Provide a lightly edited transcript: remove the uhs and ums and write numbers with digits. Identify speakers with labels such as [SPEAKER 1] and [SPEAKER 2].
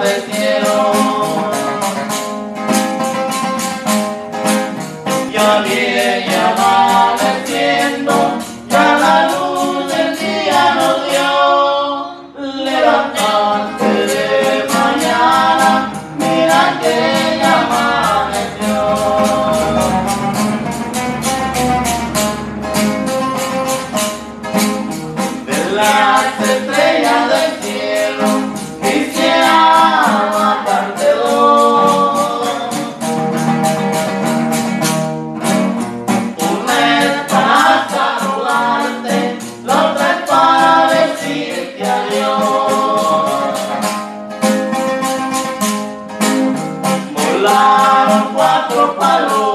[SPEAKER 1] amanecieron. Ya viene amaneciendo, ya la luz del día nos dio. Levantarte de mañana, mira que ya amaneció. De las estrellas del cielo quisiera matarte dos. Una es para saludarte, la otra es para decirte adiós. Volaron cuatro palomas